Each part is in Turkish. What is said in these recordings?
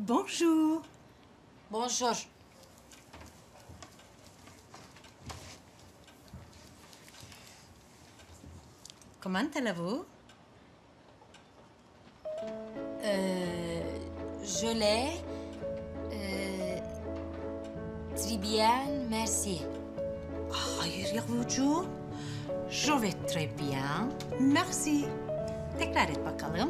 Bonjour. Bonjour. Comment allez-vous? Je l'ai. Très bien, merci. Hayır yavrucuğum. Je vais très bien. Merci. Tekrar et bakalım.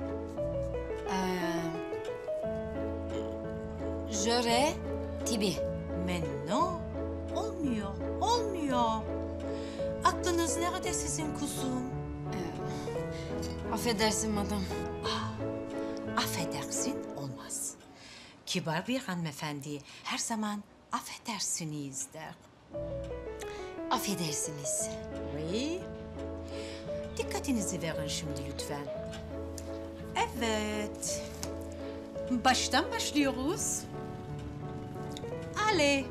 J'aurais tibi. Mais non. Olmuyor. Olmuyor. Aklınız nerede sizin kuzum? Affedersin madam. Affedersin olmaz. Kibar bir hanımefendi her zaman affedersiniz der. Affedersiniz. Oui. Dikkatinizi verin şimdi lütfen. Evet. Baştan başlıyoruz. Allez.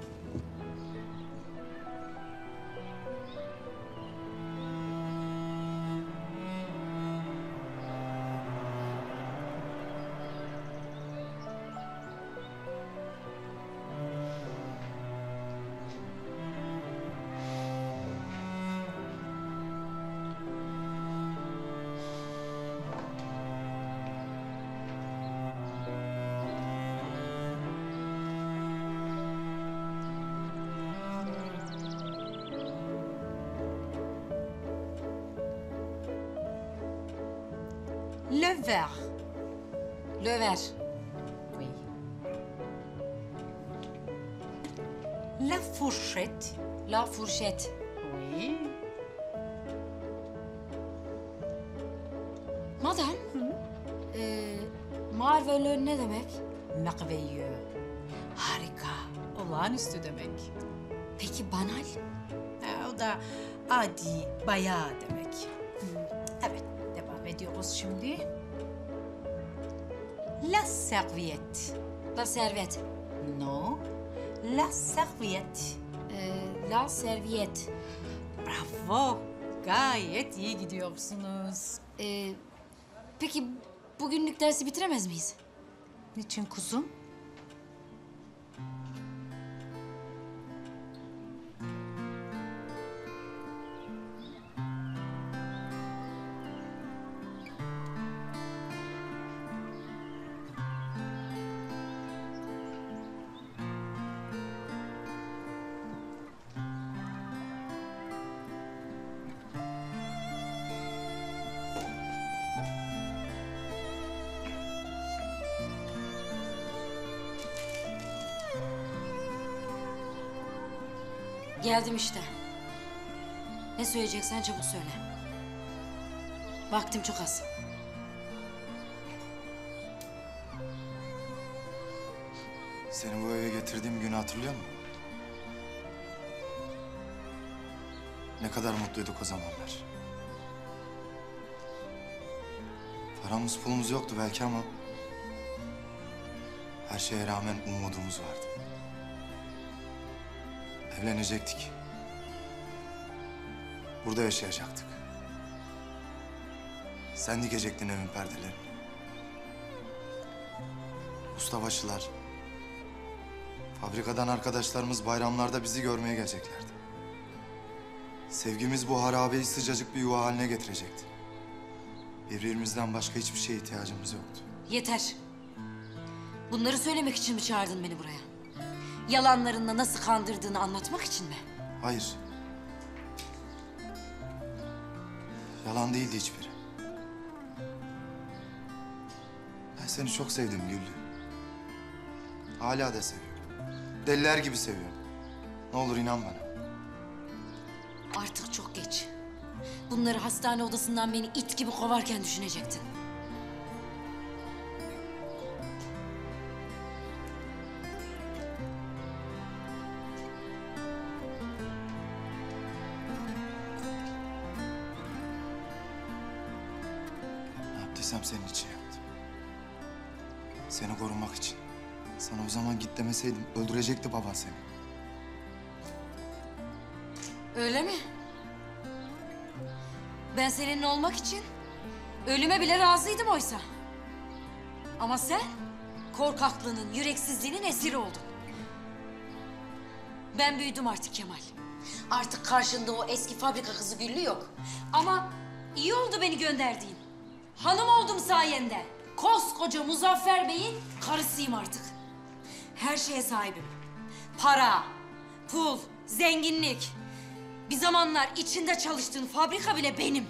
Le verre. Le ver. Oui. La fourchette. La fourchette. Oui. Madam. Marveleux ne demek? Merveilleux. Harika. Olağanüstü demek. Peki banal? O da adi, bayağı demek. Evet, devam ediyoruz şimdi. La serviette. La serviette. Non, la serviette. La serviette. Bravo, gayet iyi gidiyorsunuz. Peki bugünlük dersi bitiremez miyiz? Niçin kuzum? Geldim işte. Ne söyleyeceksen çabuk söyle. Vaktim çok az. Seni bu eve getirdiğim günü hatırlıyor musun? Ne kadar mutluyduk o zamanlar. Paramız pulumuz yoktu belki ama... her şeye rağmen umudumuz vardı. Evlenecektik. Burada yaşayacaktık. Sen dikecektin evin perdelerini. Ustabaşılar, fabrikadan arkadaşlarımız bayramlarda bizi görmeye geleceklerdi. Sevgimiz bu harabeyi sıcacık bir yuva haline getirecekti. Birbirimizden başka hiçbir şeye ihtiyacımız yoktu. Yeter. Bunları söylemek için mi çağırdın beni buraya? Yalanlarınla nasıl kandırdığını anlatmak için mi? Hayır. Yalan değildi hiçbiri. Ben seni çok sevdim Güllü. Hala da seviyorum. Deliler gibi seviyorum. Ne olur inan bana. Artık çok geç. Bunları hastane odasından beni it gibi kovarken düşünecektin. Ne yaptıysam senin için yaptım. Seni korumak için. Sana o zaman git demeseydim öldürecekti baban seni. Öyle mi? Ben seninle olmak için ölüme bile razıydım oysa. Ama sen korkaklığının, yüreksizliğinin esiri oldun. Ben büyüdüm artık Kemal. Artık karşında o eski fabrika kızı Güllü yok. Ama iyi oldu beni gönderdiğin. Hanım oldum sayende. Koskoca Muzaffer Bey'in karısıyım artık. Her şeye sahibim. Para, pul, zenginlik. Bir zamanlar içinde çalıştığın fabrika bile benim.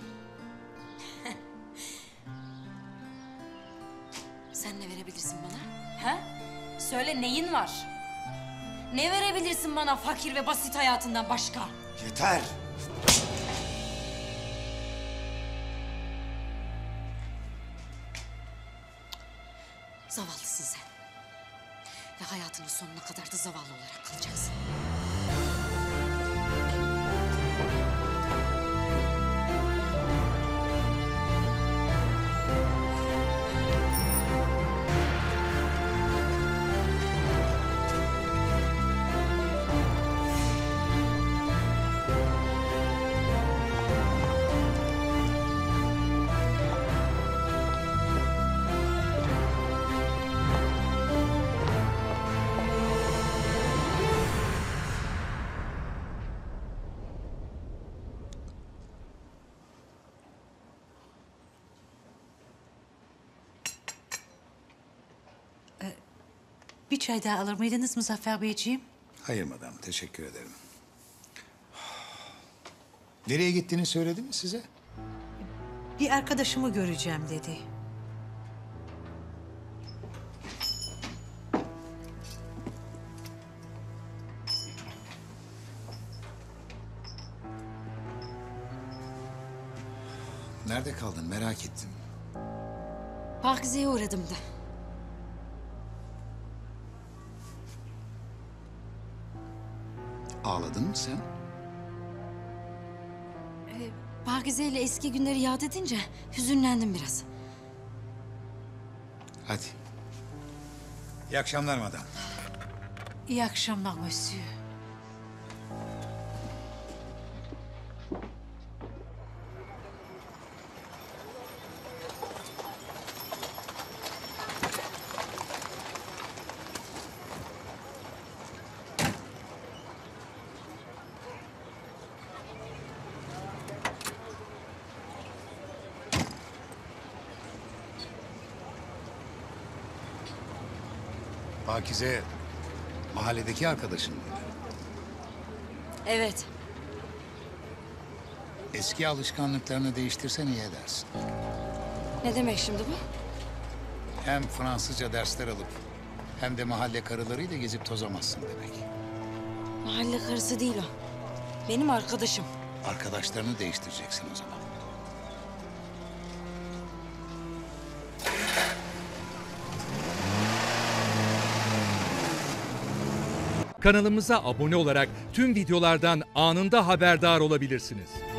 Sen ne verebilirsin bana? Ha? Söyle, neyin var? Ne verebilirsin bana fakir ve basit hayatından başka? Yeter! Zavallısın sen. Ve hayatının sonuna kadar da zavallı olarak kalacaksın. Bir çay daha alır mıydınız Muzaffer Beyciğim? Hayır madam, teşekkür ederim. Nereye gittiğini söyledi mi size? Bir arkadaşımı göreceğim dedi. Nerede kaldın merak ettim. Pakize'ye uğradım da. Ağladın mı sen? Pakize ile eski günleri yad edince hüzünlendim biraz. Hadi. İyi akşamlar madam. İyi akşamlar monsieur. Pakize mahalledeki arkadaşın mıydı? Evet. Eski alışkanlıklarını değiştirsen iyi edersin. Ne demek şimdi bu? Hem Fransızca dersler alıp hem de mahalle karılarıyla gezip tozamazsın demek. Mahalle karısı değil o. Benim arkadaşım. Arkadaşlarını değiştireceksin o zaman. Kanalımıza abone olarak tüm videolardan anında haberdar olabilirsiniz.